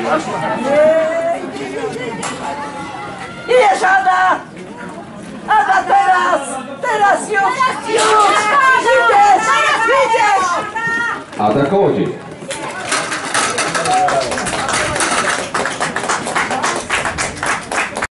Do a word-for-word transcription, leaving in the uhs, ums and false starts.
Idziesz, Ada! Ada, teraz! Teraz już! Już! Idziesz! Idziesz! Ada Kołodziej.